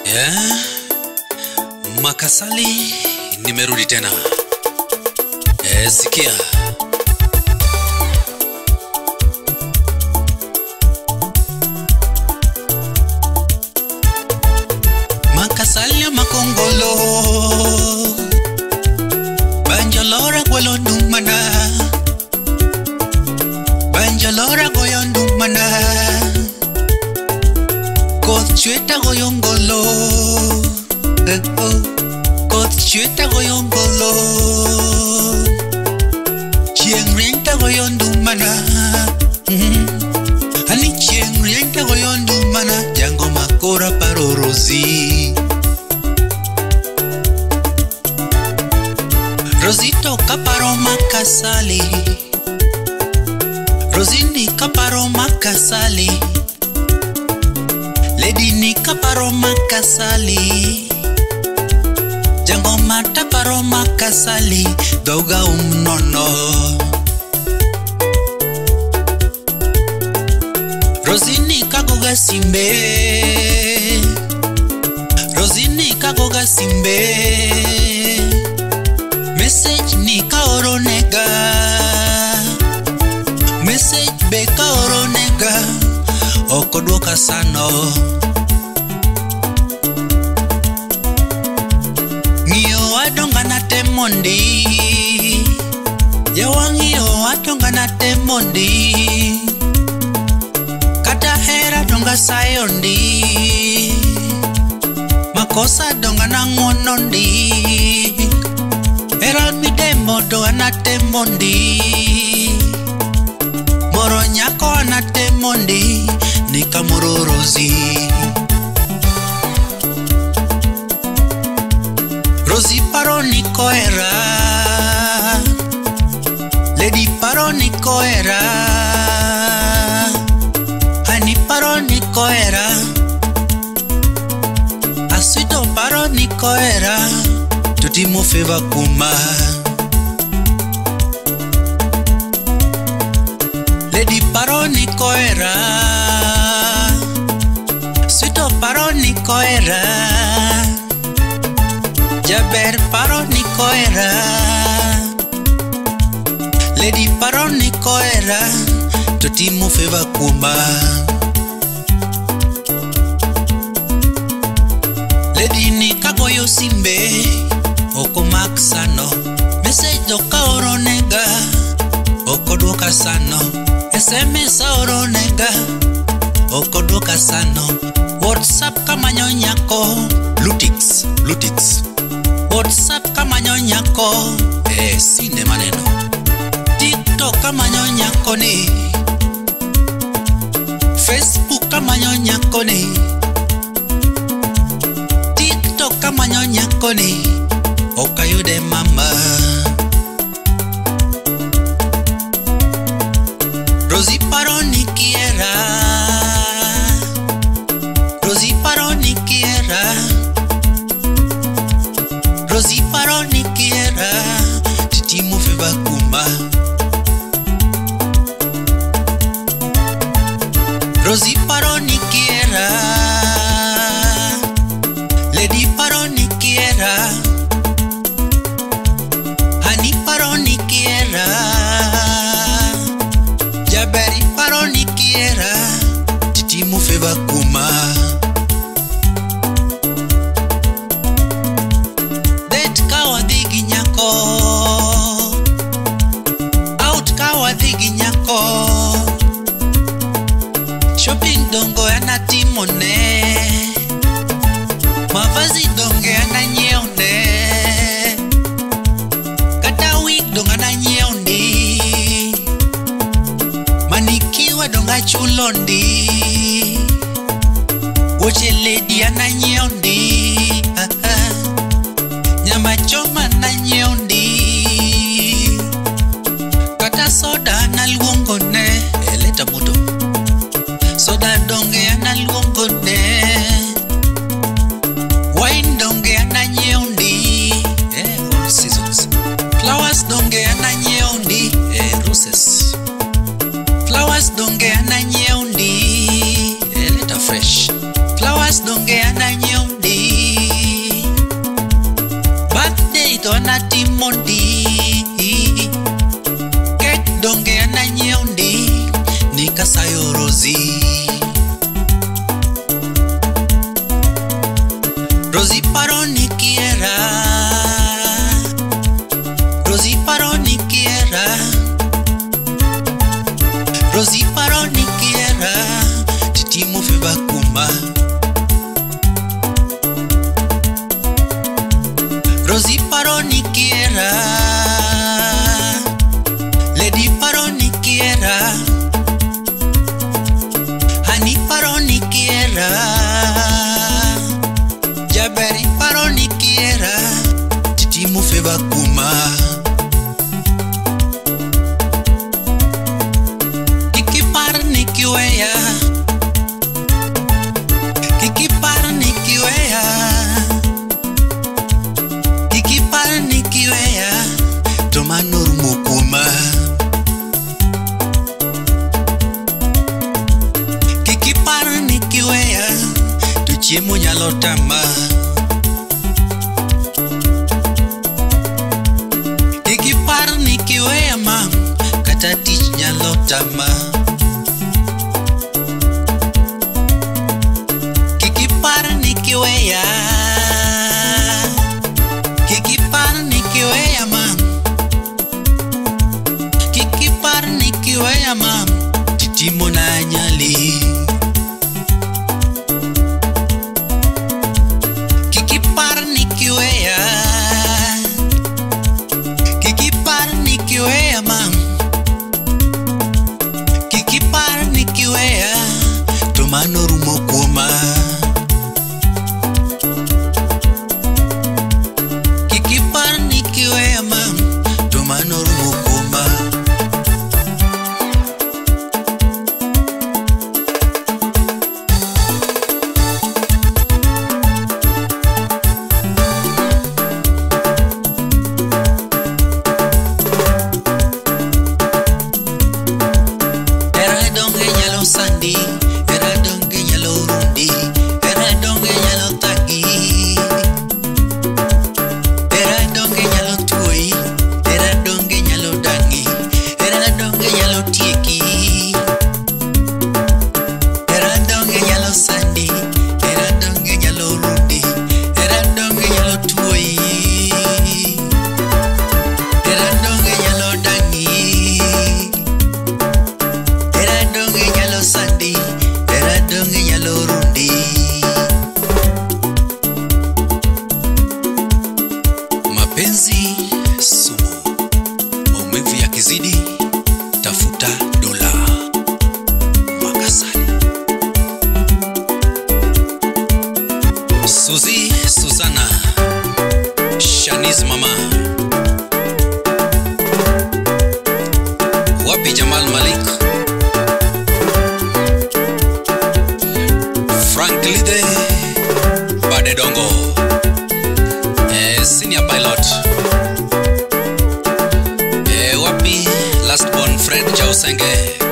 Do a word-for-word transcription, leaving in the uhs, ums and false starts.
Yeah. Makasali nimerudi tena. Eh, sikia. Makasali makongolo Banjolora gwelo numana Banjolora goyo numana Koth chweta goyongolo Koth chweta goyongolo Chieng rienta goyondumana Ani chieng rienta goyondumana Jango makora paro Rosi Rosito kaparo makasali Rosini kaparo makasali Lady ni kaparo makasali Jango mata paro makasali Doga umnono Rosini kagoga simbe Rosini kagoga simbe Message ni kaoro nega Message be kaoro nega Okodoka sano Ngiyo adonga na temondi Yawa ngiyo adonga na temondi Kata hera donga sayondi Makosa donga na ngonondi Hera midemo donga na temondi Moro nyako na temondi Nika moro Rosi Rosi paro niko era Lady paro niko era Hani paro niko era Asito paro niko era Tuti mo feva kuma Lady paro niko era Sito paro niko era Jaber paro niko era Lady paro niko era Tuti mo feva kuma Lady ni kagoyo simbe Oko maksano Message doka oro nega Oko doka sano S M S oro nega Oko doka sano WhatsApp kama nyonyako Lutix, Lutix WhatsApp kama nyonyako Eh, sine maneno TikTok kama nyonyako ni Facebook kama nyonyako ni TikTok kama nyonyako ni Okayude mama Rosi paro ni kiera Rosi paro ni kiera Rosi paro ni kiera Titi mo feva kuma Rosi paro ni kiera Lady paro ni kiera Hani paro ni kiera Jaberi paro ni kiera Titi mo feva kuma Det kawa digi nyako Out kawa digi nyako Shopping dongo yana timone Mavazi donge yana nyeone Kata wig donga na nyeondi Manikiwa donga chulondi Woche lady yana nyeondi Nyama choma na nyeondi Kata soda na luongone Eleta muto Soda donge yana luongone Wine donge yana nyeondi Eh, all seasons Flowers donge yana nyeondi Eh, roses Flowers donge yana nyeondi Eh, leta fresh Flowers donge yana nyeondi Sayo Rosie Rosie paro ni quiera Rosie paro ni quiera Rosie paro ni quiera Titi mo fe bakuma Rosie paro ni quiera Lady paro ni quiera Hani paro ni quiera Jaberi paro ni quiera Titi mo fe bakuma Kiki par ni kiwea Kiki par ni kiwea Kiki par ni kiwea Tomanor mukuma Kiki par ni kiwea Tuchiemo nyalo tama Kiki par ni kiwea ma Kata tich nyalo tama Kiki par ni kiwea Kiki par ni kiwea ma Kiki par ni kiwea ma Titimo na nyali Kiki par ni kiwea Kiki par ni kiwea ma Kiki par ni kiwea Tomano rumo kuoma Kiki par ni kiwea ma Tomano rumo kuoma Era donge nyalo sandi Era donge nyalo rundi Era donge nyalo tagi Era donge nyalo tuoi Era donge nyalo dangi Era donge nyalo tieki Era donge nyalo sandi Era donge nyalo rundi Era donge nyalo tuoi Era donge nyalo dangi Era donge nyalo sandi Era donge nyalo rundi Mapenzi sumu Maumivu yakizidi Tafuta dola Makasani Suzy Susana Shanice mama Wapi Jamal Malik Frank Lide Bade Dongo eh, Senior Pilot eh, Wapi Last Born Fred Jausenge